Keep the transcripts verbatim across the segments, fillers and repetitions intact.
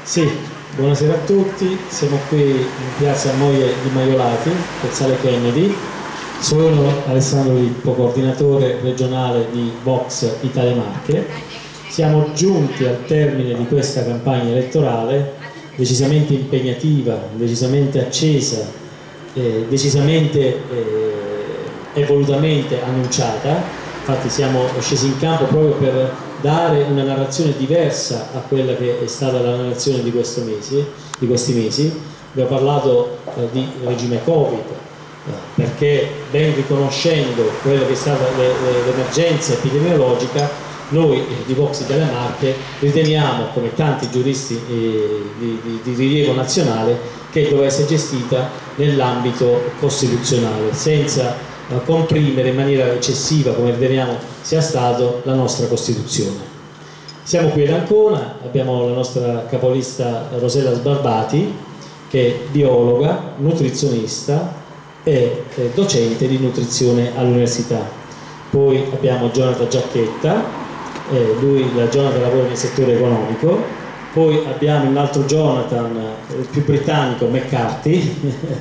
Sì, buonasera a tutti, siamo qui in piazza Moie di Maiolati, piazzale Kennedy. Sono Alessandro Lippo, coordinatore regionale di Vox Italia Marche. Siamo giunti al termine di questa campagna elettorale decisamente impegnativa, decisamente accesa, eh, decisamente eh, e volutamente annunciata. Infatti siamo scesi in campo proprio per dare una narrazione diversa a quella che è stata la narrazione di, questo mesi, di questi mesi. Abbiamo parlato eh, di regime Covid, eh, perché ben riconoscendo quella che è stata l'emergenza epidemiologica, noi eh, di Vox Italia Marche riteniamo, come tanti giuristi eh, di, di, di rilievo nazionale, che doveva essere gestita nell'ambito costituzionale, senza comprimere in maniera eccessiva, come riteniamo sia stato, la nostra Costituzione. Siamo qui ad Ancona, abbiamo la nostra capolista Rosella Sbarbati, che è biologa, nutrizionista e docente di nutrizione all'università. Poi abbiamo Jonathan Giacchetta, eh, lui la Jonathan lavora nel settore economico. Poi abbiamo un altro Jonathan, il più britannico, McCarthy,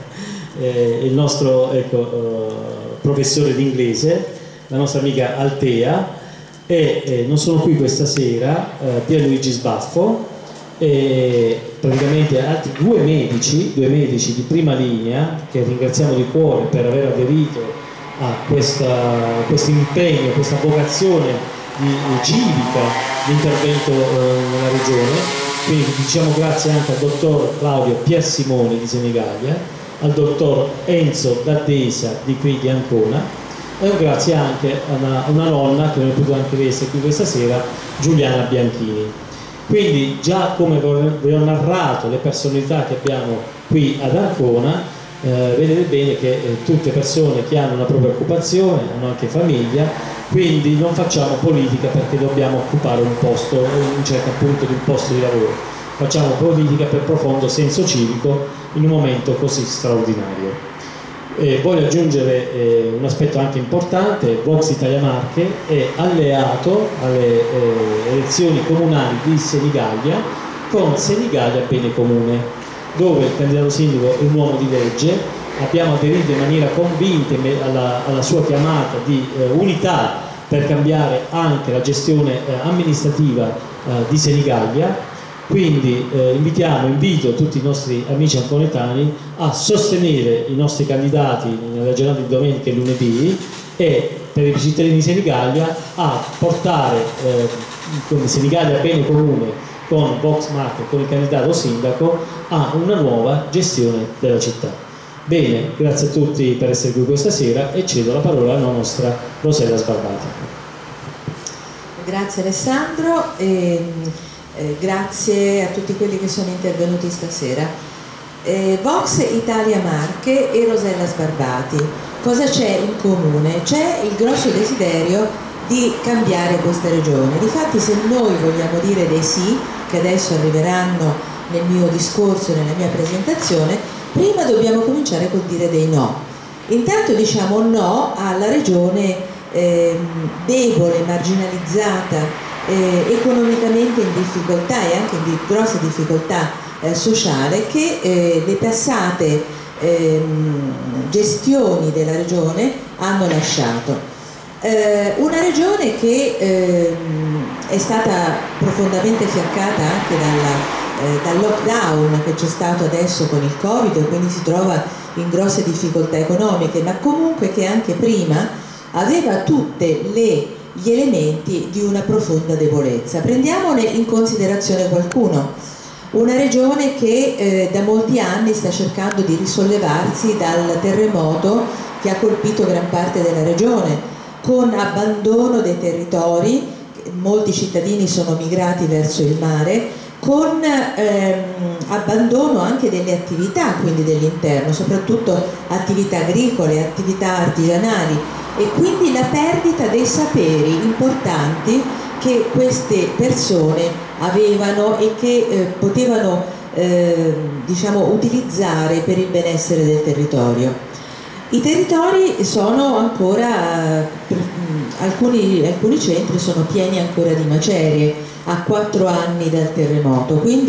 eh, il nostro ecco, uh, professore di inglese, la nostra amica Altea, e eh, non sono qui questa sera eh, Pierluigi Sbaffo, e praticamente altri due medici, due medici di prima linea, che ringraziamo di cuore per aver aderito a questo impegno, questa vocazione di, di civica di intervento eh, nella regione. Quindi diciamo grazie anche al dottor Claudio Piersimoni di Senigallia, al dottor Enzo D'Addesa di qui di Ancona, e un grazie anche a una, una nonna che non è potuta anche lei essere qui questa sera, Giuliana Bianchini. Quindi già come vi ho narrato le personalità che abbiamo qui ad Ancona, eh, vedete bene che eh, tutte persone che hanno una propria occupazione, hanno anche famiglia, quindi non facciamo politica perché dobbiamo occupare un posto, un certo punto di un posto di lavoro, facciamo politica per profondo senso civico in un momento così straordinario. Eh, voglio aggiungere eh, un aspetto anche importante: Vox Italia Marche è alleato alle eh, elezioni comunali di Senigallia con Senigallia Bene Comune, dove il candidato sindaco è un uomo di legge. Abbiamo aderito in maniera convinta alla, alla sua chiamata di eh, unità per cambiare anche la gestione eh, amministrativa eh, di Senigallia. Quindi eh, invitiamo, invito tutti i nostri amici anconetani a sostenere i nostri candidati nella giornata di domenica e lunedì, e per i cittadini di Senigallia a portare eh, come Senigallia Bene Comune con Vox Marche, con il candidato sindaco, a una nuova gestione della città. Bene, grazie a tutti per essere qui questa sera e cedo la parola alla nostra Rosella Sbarbati. Grazie Alessandro. E... Eh, grazie a tutti quelli che sono intervenuti stasera. eh, Vox Italia Marche e Rosella Sbarbati, cosa c'è in comune? C'è il grosso desiderio di cambiare questa regione. Difatti, se noi vogliamo dire dei sì, che adesso arriveranno nel mio discorso, nella mia presentazione, prima dobbiamo cominciare col dire dei no. Intanto diciamo no alla regione eh, debole, marginalizzata, Eh, economicamente in difficoltà e anche in di grossa difficoltà eh, sociale, che eh, le passate eh, gestioni della regione hanno lasciato. Eh, una regione che eh, è stata profondamente fiaccata anche dalla, eh, dal lockdown che c'è stato adesso con il Covid, e quindi si trova in grosse difficoltà economiche, ma comunque che anche prima aveva tutte le gli elementi di una profonda debolezza. Prendiamone in considerazione qualcuno. Una regione che eh, da molti anni sta cercando di risollevarsi dal terremoto che ha colpito gran parte della regione, con abbandono dei territori, molti cittadini sono migrati verso il mare, con ehm, abbandono anche delle attività, quindi dell'interno, soprattutto attività agricole, attività artigianali, e quindi la perdita dei saperi importanti che queste persone avevano e che eh, potevano eh, diciamo, utilizzare per il benessere del territorio. I territori sono ancora, eh, alcuni, alcuni centri sono pieni ancora di macerie a quattro anni dal terremoto, quindi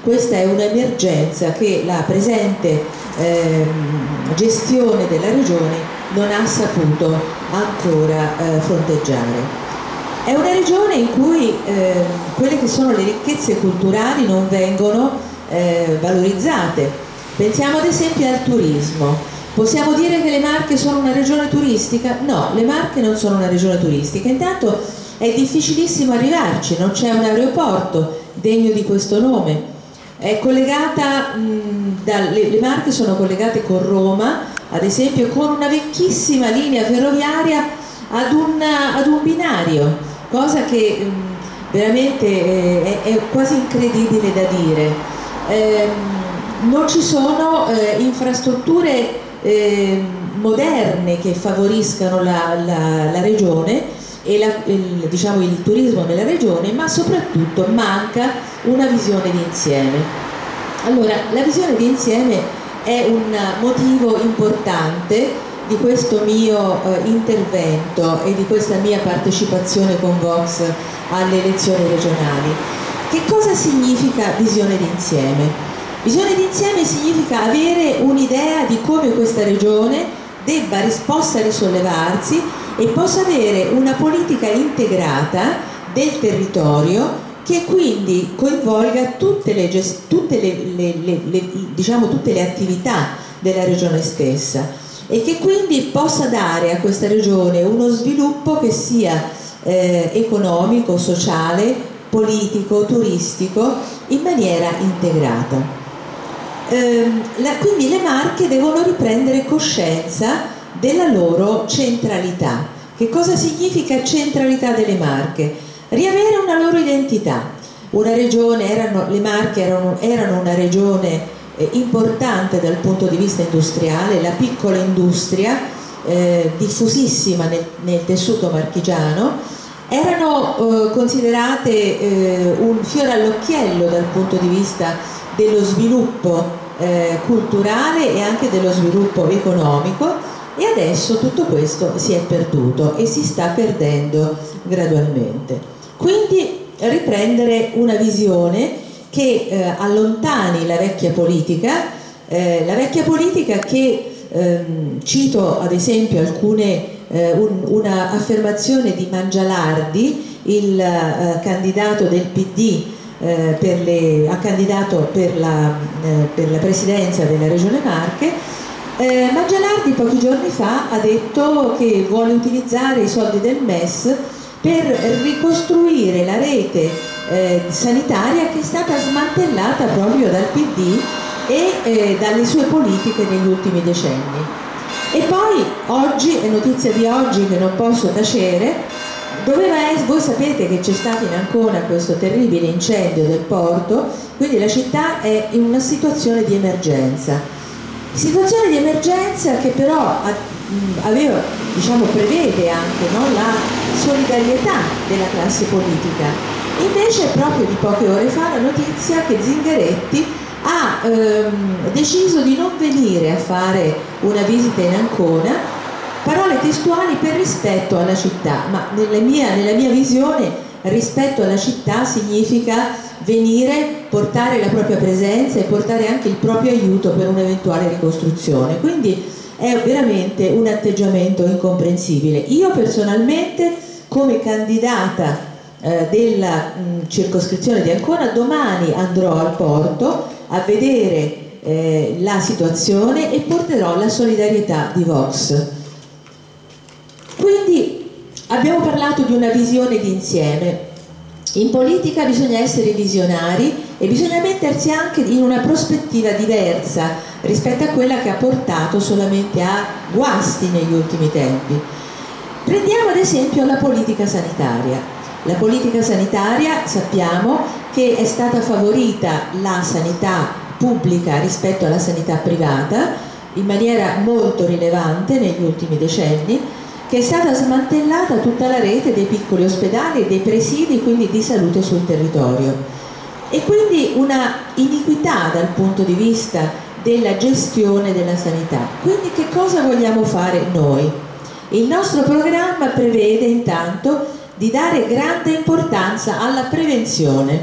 questa è un'emergenza che la presente eh, gestione della regione non ha saputo ancora eh, fronteggiare. È una regione in cui eh, quelle che sono le ricchezze culturali non vengono eh, valorizzate. Pensiamo ad esempio al turismo. Possiamo dire che le Marche sono una regione turistica? No, le Marche non sono una regione turistica. Intanto è difficilissimo arrivarci, non c'è un aeroporto degno di questo nome. È collegata, mh, da, le, le Marche sono collegate con Roma, ad esempio con una vecchissima linea ferroviaria ad un, ad un binario, cosa che mh, veramente eh, è, è quasi incredibile da dire. Eh, non ci sono eh, infrastrutture eh, moderne che favoriscano la, la, la regione e la, il, diciamo, il turismo nella regione, ma soprattutto manca una visione d'insieme. Allora, la visione d'insieme è un motivo importante di questo mio eh, intervento e di questa mia partecipazione con Vox alle elezioni regionali. Che cosa significa visione d'insieme? Visione d'insieme significa avere un'idea di come questa regione debba, possa risollevarsi e possa avere una politica integrata del territorio che quindi coinvolga tutte le, tutte le, le, le, le, diciamo, tutte le attività della regione stessa e che quindi possa dare a questa regione uno sviluppo che sia eh, economico, sociale, politico, turistico in maniera integrata. Ehm, la, quindi le Marche devono riprendere coscienza della loro centralità. Che cosa significa centralità delle Marche? Riavere una loro identità. Una regione, erano, le Marche erano, erano una regione eh, importante dal punto di vista industriale, la piccola industria eh, diffusissima nel, nel tessuto marchigiano, erano eh, considerate eh, un fiore all'occhiello dal punto di vista dello sviluppo eh, culturale e anche dello sviluppo economico. E adesso tutto questo si è perduto e si sta perdendo gradualmente. Quindi riprendere una visione che eh, allontani la vecchia politica, eh, la vecchia politica che, ehm, cito ad esempio alcune, eh, un, una affermazione di Mangialardi, il eh, candidato del P D, eh, per le, ha candidato per la, eh, per la presidenza della Regione Marche. Eh, Mangialardi pochi giorni fa ha detto che vuole utilizzare i soldi del M E S per ricostruire la rete eh, sanitaria che è stata smantellata proprio dal P D e eh, dalle sue politiche negli ultimi decenni. E poi oggi, è notizia di oggi che non posso tacere, doveva essere, voi sapete che c'è stato in Ancona questo terribile incendio del porto, quindi la città è in una situazione di emergenza. Situazione di emergenza che però aveva, diciamo, prevede anche, no, la solidarietà della classe politica. Invece proprio di poche ore fa la notizia che Zingaretti ha ehm, deciso di non venire a fare una visita in Ancona, parole testuali, per rispetto alla città, ma nella mia, nella mia visione rispetto alla città significa venire, portare la propria presenza e portare anche il proprio aiuto per un'eventuale ricostruzione. Quindi è veramente un atteggiamento incomprensibile. Io personalmente, come candidata eh, della mh, circoscrizione di Ancona, domani andrò al porto a vedere eh, la situazione e porterò la solidarietà di Vox. Quindi abbiamo parlato di una visione d'insieme. In politica bisogna essere visionari e bisogna mettersi anche in una prospettiva diversa rispetto a quella che ha portato solamente a guasti negli ultimi tempi. Prendiamo ad esempio la politica sanitaria. La politica sanitaria, sappiamo che è stata favorita la sanità pubblica rispetto alla sanità privata in maniera molto rilevante negli ultimi decenni, che è stata smantellata tutta la rete dei piccoli ospedali e dei presidi, quindi di salute sul territorio. E quindi una iniquità dal punto di vista della gestione della sanità. Quindi che cosa vogliamo fare noi? Il nostro programma prevede intanto di dare grande importanza alla prevenzione.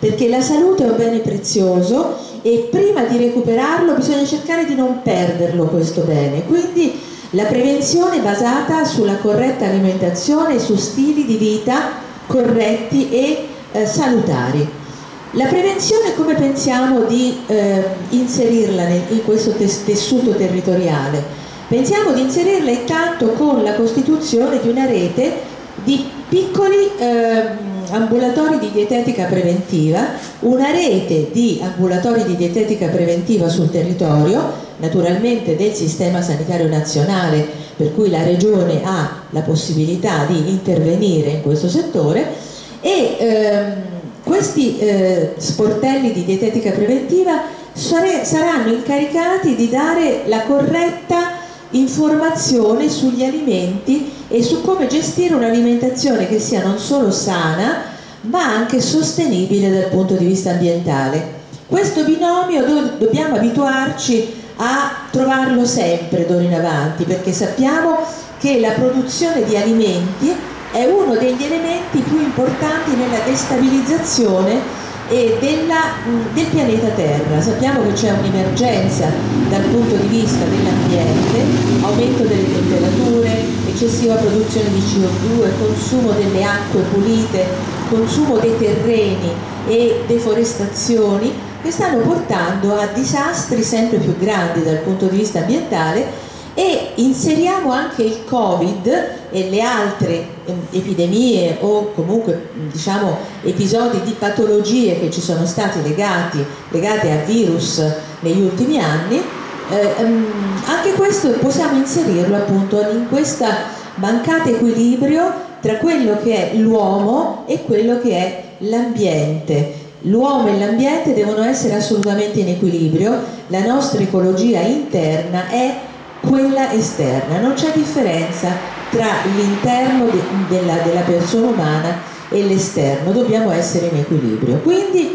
perché la salute è un bene prezioso e prima di recuperarlo bisogna cercare di non perderlo questo bene. Quindi la prevenzione è basata sulla corretta alimentazione e su stili di vita corretti e eh, salutari. La prevenzione come pensiamo di eh, inserirla nel, in questo tes tessuto territoriale? Pensiamo di inserirla intanto con la costituzione di una rete di piccoli eh, ambulatori di dietetica preventiva, una rete di ambulatori di dietetica preventiva sul territorio, naturalmente del sistema sanitario nazionale, per cui la Regione ha la possibilità di intervenire in questo settore, e ehm, questi eh, sportelli di dietetica preventiva sare saranno incaricati di dare la corretta informazione sugli alimenti e su come gestire un'alimentazione che sia non solo sana ma anche sostenibile dal punto di vista ambientale. Questo binomio do dobbiamo abituarci a trovarlo sempre d'ora in avanti, perché sappiamo che la produzione di alimenti è uno degli elementi più importanti nella destabilizzazione e della, del pianeta Terra. Sappiamo che c'è un'emergenza dal punto di vista dell'ambiente, aumento delle temperature, eccessiva produzione di C O due, consumo delle acque pulite, consumo dei terreni e deforestazioni che stanno portando a disastri sempre più grandi dal punto di vista ambientale. E inseriamo anche il Covid e le altre epidemie o comunque diciamo episodi di patologie che ci sono stati legati, legati a virus negli ultimi anni, eh, anche questo possiamo inserirlo appunto in questo mancato equilibrio tra quello che è l'uomo e quello che è l'ambiente. L'uomo e l'ambiente devono essere assolutamente in equilibrio, la nostra ecologia interna è quella esterna, non c'è differenza tra l'interno de della, della persona umana e l'esterno, dobbiamo essere in equilibrio. Quindi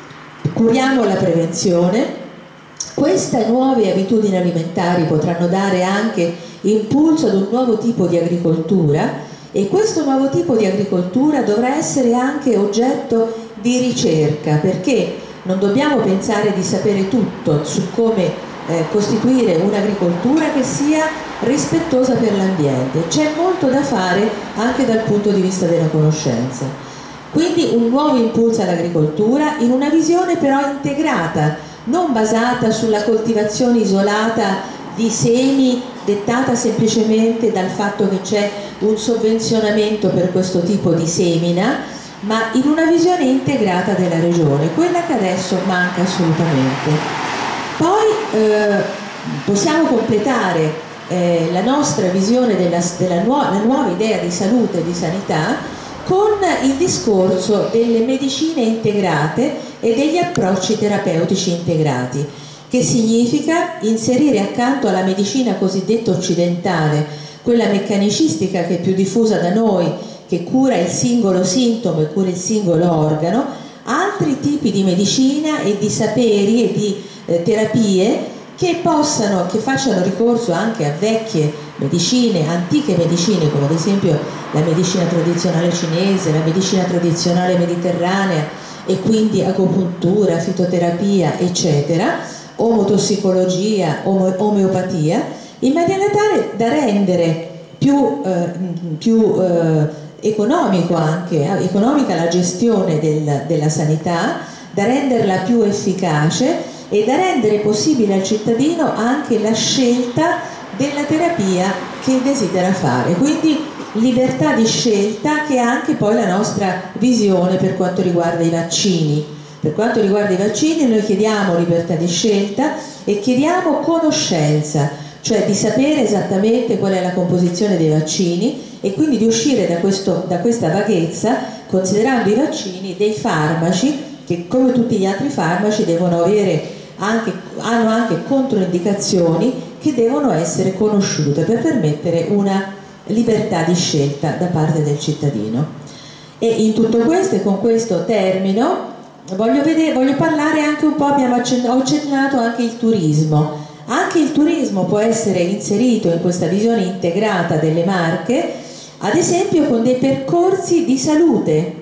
curiamo la prevenzione. Queste nuove abitudini alimentari potranno dare anche impulso ad un nuovo tipo di agricoltura, e questo nuovo tipo di agricoltura dovrà essere anche oggetto di ricerca, perché non dobbiamo pensare di sapere tutto su come Eh, costituire un'agricoltura che sia rispettosa per l'ambiente. C'è molto da fare anche dal punto di vista della conoscenza. Quindi un nuovo impulso all'agricoltura in una visione però integrata, non basata sulla coltivazione isolata di semi dettata semplicemente dal fatto che c'è un sovvenzionamento per questo tipo di semina, ma in una visione integrata della regione, quella che adesso manca assolutamente. Poi eh, possiamo completare eh, la nostra visione della, della nu la nuova idea di salute e di sanità con il discorso delle medicine integrate e degli approcci terapeutici integrati, che significa inserire accanto alla medicina cosiddetta occidentale, quella meccanicistica che è più diffusa da noi, che cura il singolo sintomo e cura il singolo organo, altri tipi di medicina e di saperi e di eh, terapie che possano, che facciano ricorso anche a vecchie medicine, antiche medicine, come ad esempio la medicina tradizionale cinese, la medicina tradizionale mediterranea, e quindi agopuntura, fitoterapia, eccetera, omotossicologia, ome omeopatia, in maniera tale da rendere più, eh, più eh, economico anche, eh, economica la gestione del, della sanità, da renderla più efficace e da rendere possibile al cittadino anche la scelta della terapia che desidera fare. Quindi libertà di scelta, che è anche poi la nostra visione per quanto riguarda i vaccini. Per quanto riguarda i vaccini noi chiediamo libertà di scelta e chiediamo conoscenza, cioè di sapere esattamente qual è la composizione dei vaccini e quindi di uscire da, questo, da questa vaghezza, considerando i vaccini dei farmaci che, come tutti gli altri farmaci, devono avere anche, hanno anche controindicazioni che devono essere conosciute per permettere una libertà di scelta da parte del cittadino. E in tutto questo, e con questo termino, voglio, vedere, voglio parlare anche un po', abbiamo accennato anche il turismo. Anche il turismo può essere inserito in questa visione integrata delle Marche, ad esempio con dei percorsi di salute,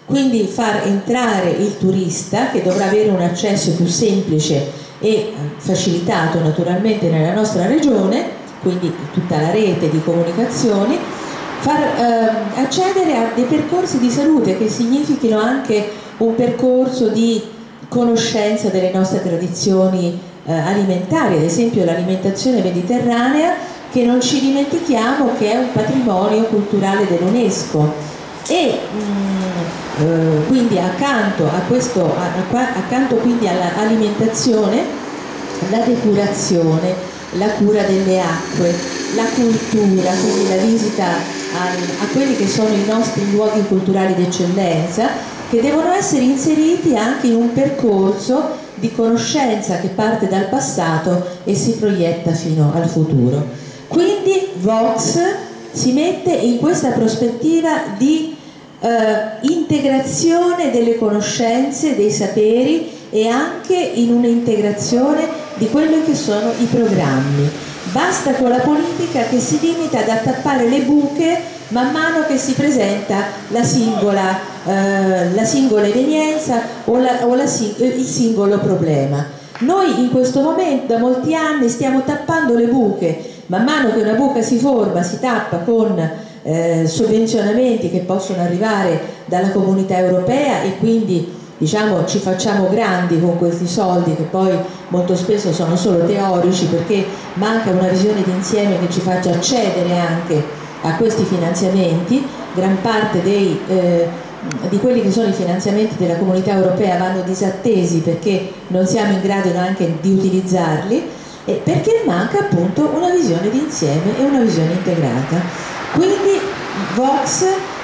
quindi far entrare il turista, che dovrà avere un accesso più semplice e facilitato naturalmente nella nostra regione, quindi tutta la rete di comunicazioni, far eh, accedere a dei percorsi di salute che significhino anche un percorso di conoscenza delle nostre tradizioni eh, alimentari, ad esempio l'alimentazione mediterranea, che non ci dimentichiamo che è un patrimonio culturale dell'UNESCO, e mh, eh, quindi accanto a questo, a, a, accanto quindi all'alimentazione, la depurazione, la cura delle acque, la cultura, quindi la visita a, a quelli che sono i nostri luoghi culturali d'eccellenza, che devono essere inseriti anche in un percorso di conoscenza che parte dal passato e si proietta fino al futuro. Quindi Vox si mette in questa prospettiva di eh, integrazione delle conoscenze, dei saperi, e anche in un'integrazione di quelli che sono i programmi. Basta con la politica che si limita ad attappare le buche man mano che si presenta la singola, eh, la singola evenienza o, la, o la, il singolo problema. Noi in questo momento da molti anni stiamo tappando le buche, man mano che una buca si forma si tappa con eh, sovvenzionamenti che possono arrivare dalla comunità europea, e quindi diciamo ci facciamo grandi con questi soldi che poi molto spesso sono solo teorici, perché manca una visione d'insieme che ci faccia accedere anche a questi finanziamenti. Gran parte dei, eh, di quelli che sono i finanziamenti della comunità europea vanno disattesi perché non siamo in grado neanche di utilizzarli, e perché manca appunto una visione d'insieme e una visione integrata. Quindi Vox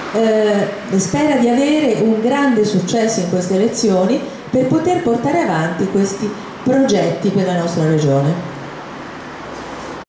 Eh, spera di avere un grande successo in queste elezioni per poter portare avanti questi progetti per la nostra regione.